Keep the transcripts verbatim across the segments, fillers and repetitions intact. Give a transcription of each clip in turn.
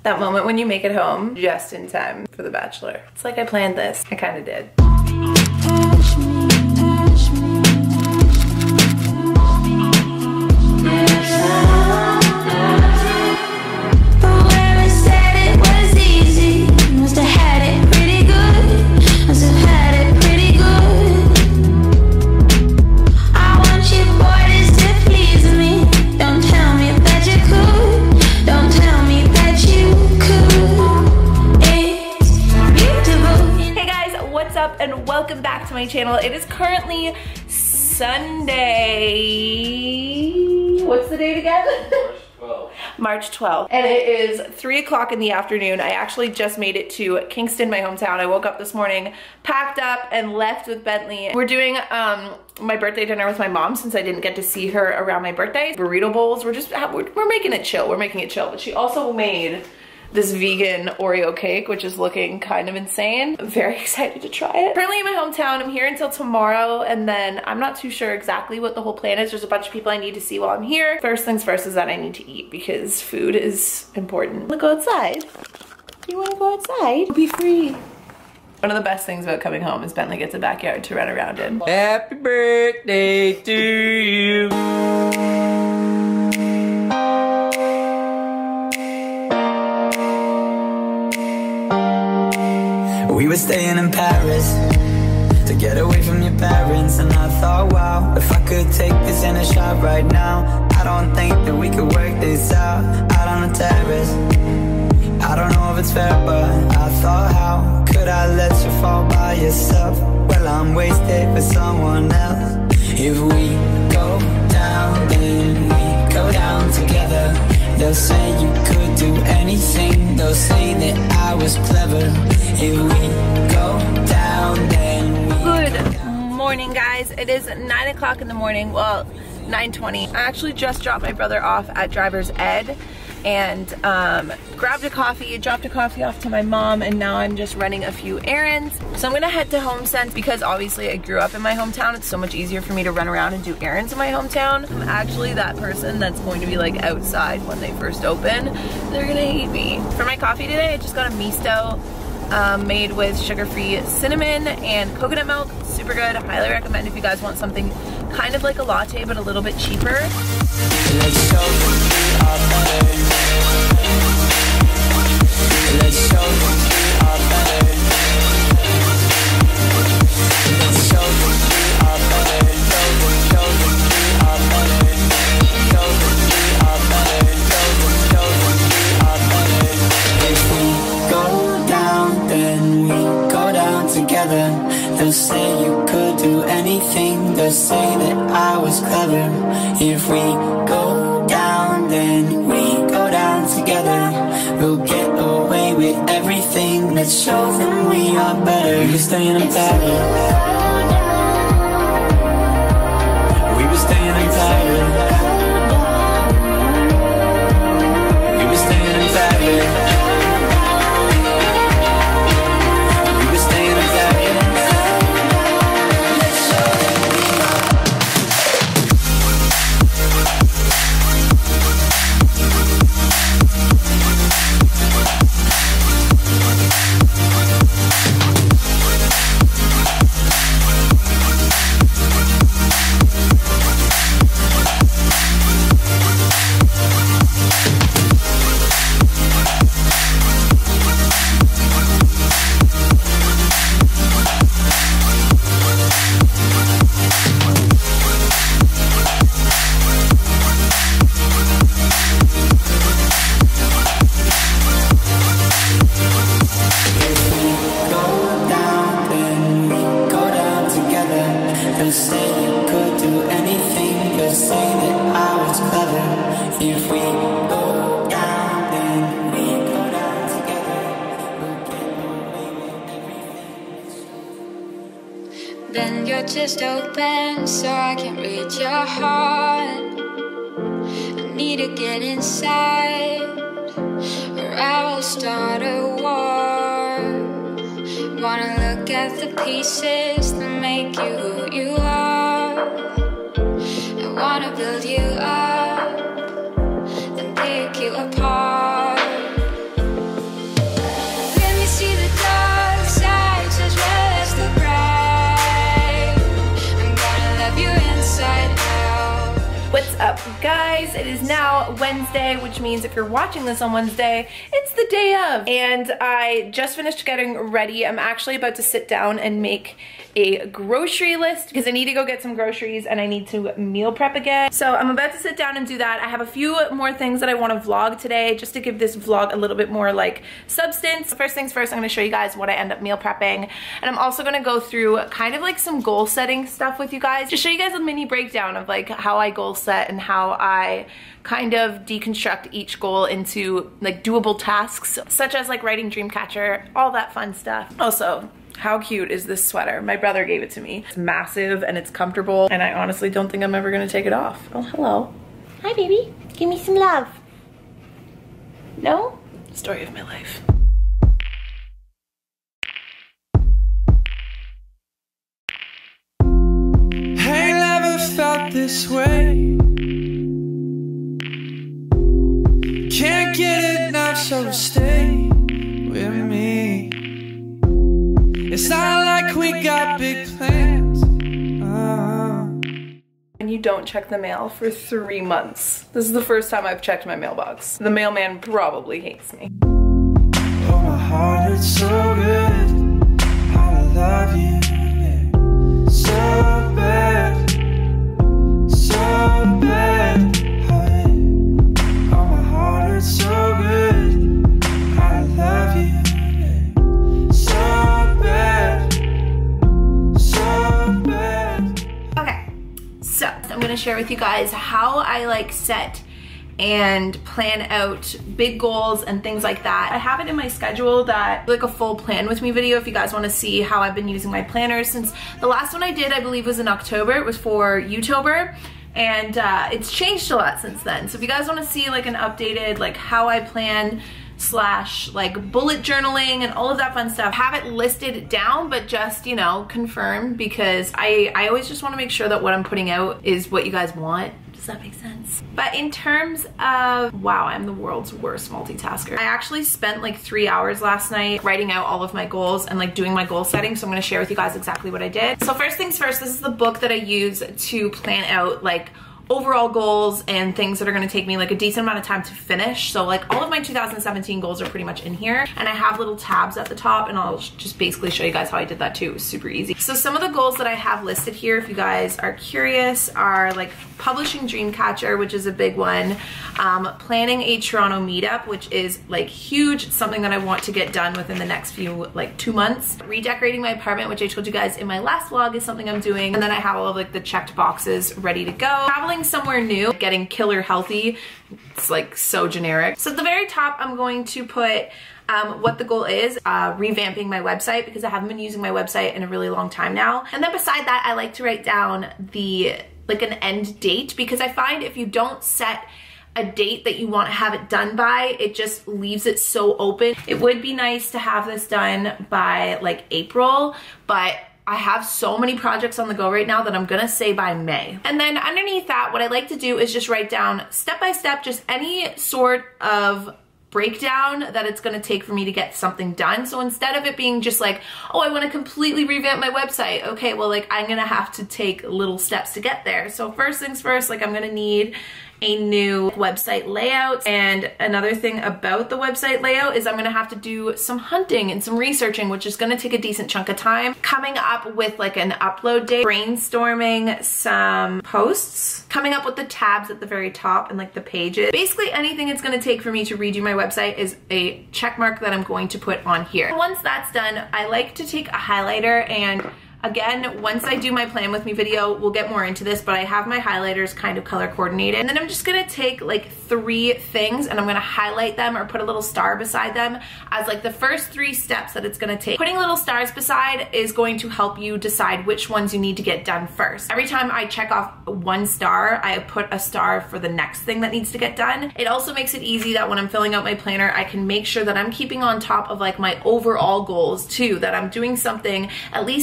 That moment when you make it home just in time for The Bachelor. It's like I planned this. I kind of did. And welcome back to my channel. It is currently Sunday. What's the date again? March twelfth. March twelfth. And it is three o'clock in the afternoon. I actually just made it to Kingston, my hometown. I woke up this morning, packed up, and left with Bentley. We're doing um, my birthday dinner with my mom since I didn't get to see her around my birthday. Burrito bowls. We're just, we're, we're making it chill. We're making it chill. But she also made this vegan Oreo cake, which is looking kind of insane. I'm very excited to try it. Currently in my hometown, I'm here until tomorrow, and then I'm not too sure exactly what the whole plan is. There's a bunch of people I need to see while I'm here. First things first is that I need to eat because food is important. Wanna go outside? You wanna go outside? Be free. One of the best things about coming home is Bentley gets a backyard to run around in. Happy birthday to you. We were staying in Paris to get away from your parents, and I thought, wow, if I could take this in a shot right now, I don't think that we could work this out, out on the terrace. I don't know if it's fair, but I thought, how could I let you fall by yourself? Well, I'm wasted for someone else. If we go down, then we go down together. They'll say you could do anything. They'll say that I was clever. If we go down, then we Good morning, guys. It is nine o'clock in the morning. Well, nine twenty. I actually just dropped my brother off at driver's ed and um, grabbed a coffee, dropped a coffee off to my mom, and now I'm just running a few errands. So I'm gonna head to HomeSense because obviously I grew up in my hometown. It's so much easier for me to run around and do errands in my hometown. I'm actually that person that's going to be like outside when they first open. They're gonna hate me. For my coffee today, I just got a misto um, made with sugar-free cinnamon and coconut milk. Super good. I highly recommend if you guys want something kind of like a latte but a little bit cheaper. Let's show our better. Let's show our better. Let's show our better. Show, show our better. Show our better. Show, show our better. If we go down, then we go down together. They'll say you could do anything. They'll say that I was clever. If we go down, then we go down together. We'll get away with everything. Let's show them we are better. We were staying in Paris. We were staying in Paris. We were staying in Paris. Then you're just open, so I can read your heart. I need to get inside, or I will start a war. Wanna look at the pieces that make you who you are. I wanna build you up, then pick you apart. up, guys? It is now Wednesday, which means if you're watching this on Wednesday, it's the day of. And I just finished getting ready. I'm actually about to sit down and make a grocery list because I need to go get some groceries and I need to meal prep again. So I'm about to sit down and do that. I have a few more things that I want to vlog today just to give this vlog a little bit more like substance. First things first, I'm going to show you guys what I end up meal prepping, and I'm also going to go through kind of like some goal setting stuff with you guys to show you guys a mini breakdown of like how I goal set and how I kind of deconstruct each goal into like doable tasks, such as like writing Dreamcatcher, all that fun stuff. Also, how cute is this sweater? My brother gave it to me. It's massive and it's comfortable, and I honestly don't think I'm ever gonna take it off. Oh, hello. Hi, baby. Give me some love. No? Story of my life. I never felt this way. Can't get enough, so stay with me. It's not like we got big plans. Uh. And you don't check the mail for three months. This is the first time I've checked my mailbox. The mailman probably hates me. Oh, my heart hurts so good. I love you, yeah. So bad, so bad. Oh, my heart hurts so good. I love you. So I'm gonna share with you guys how I like set and plan out big goals and things like that. I have it in my schedule that like a full plan with me video if you guys want to see how I've been using my planner since the last one I did I believe was in October. It was for YouTuber, and uh, it's changed a lot since then. So if you guys want to see like an updated like how I plan slash like bullet journaling and all of that fun stuff, have it listed down, but just, you know, confirm, because I, I always just want to make sure that what I'm putting out is what you guys want. Does that make sense? But in terms of, wow, I'm the world's worst multitasker. I actually spent like three hours last night writing out all of my goals and like doing my goal setting. So I'm going to share with you guys exactly what I did. So first things first, this is the book that I use to plan out like overall goals and things that are going to take me like a decent amount of time to finish. So like all of my two thousand seventeen goals are pretty much in here, and I have little tabs at the top, and I'll just basically show you guys how I did that too. It was super easy. So some of the goals that I have listed here, if you guys are curious, are like publishing Dreamcatcher, which is a big one, um, planning a Toronto meetup, which is like huge, something that I want to get done within the next few like two months, redecorating my apartment, which I told you guys in my last vlog is something I'm doing, and then I have all of like the checked boxes ready to go. Traveling somewhere new, getting killer healthy. It's like so generic. So at the very top, I'm going to put um, what the goal is, uh, revamping my website, because I haven't been using my website in a really long time now. And then beside that, I like to write down the like an end date, because I find if you don't set a date that you want to have it done by, it just leaves it so open. It would be nice to have this done by like April, but I have so many projects on the go right now that I'm gonna say by May. And then underneath that, what I like to do is just write down step by step, just any sort of breakdown that it's gonna take for me to get something done. So instead of it being just like, oh, I wanna completely revamp my website. Okay, well, like I'm gonna have to take little steps to get there. So first things first, like I'm gonna need a new website layout. And another thing about the website layout is I'm gonna have to do some hunting and some researching, which is gonna take a decent chunk of time. Coming up with like an upload date, brainstorming some posts, coming up with the tabs at the very top and like the pages. Basically anything it's gonna take for me to redo my website is a check mark that I'm going to put on here. Once that's done, I like to take a highlighter, and again, once I do my plan with me video, we'll get more into this, but I have my highlighters kind of color coordinated. And then I'm just gonna take like three things and I'm gonna highlight them or put a little star beside them as like the first three steps that it's gonna take. Putting little stars beside is going to help you decide which ones you need to get done first. Every time I check off one star, I put a star for the next thing that needs to get done. It also makes it easy that when I'm filling out my planner, I can make sure that I'm keeping on top of like my overall goals too, that I'm doing something at least every week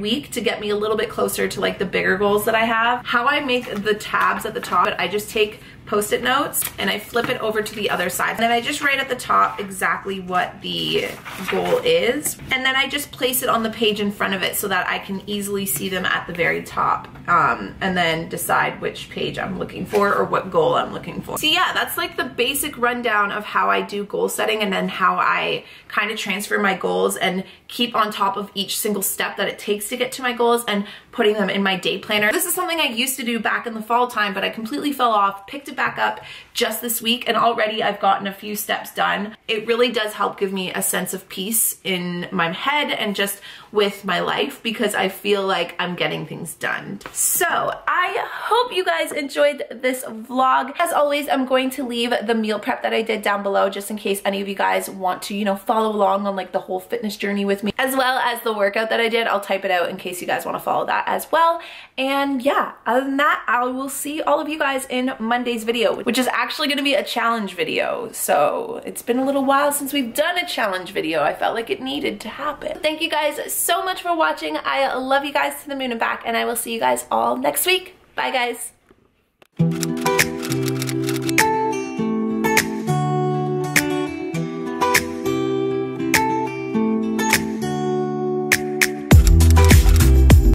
week to get me a little bit closer to like the bigger goals that I have. How I make the tabs at the top, but I just take Post-it notes and I flip it over to the other side. And then I just write at the top exactly what the goal is. And then I just place it on the page in front of it so that I can easily see them at the very top. Um, and then decide which page I'm looking for or what goal I'm looking for. So yeah, that's like the basic rundown of how I do goal setting and then how I kind of transfer my goals and keep on top of each single step that it takes to get to my goals and putting them in my day planner. This is something I used to do back in the fall time, but I completely fell off, picked it back up just this week, and already I've gotten a few steps done. It really does help give me a sense of peace in my head and just with my life because I feel like I'm getting things done. So I hope you guys enjoyed this vlog. As always, I'm going to leave the meal prep that I did down below just in case any of you guys want to, you know, follow along on like the whole fitness journey with me, as well as the workout that I did. I'll type it out in case you guys want to follow that as well. And yeah, other than that, I will see all of you guys in Monday's video, which is actually going to be a challenge video. So it's been a little while since we've done a challenge video. I felt like it needed to happen. Thank you guys so much for watching. I love you guys to the moon and back, and I will see you guys all next week. Bye guys.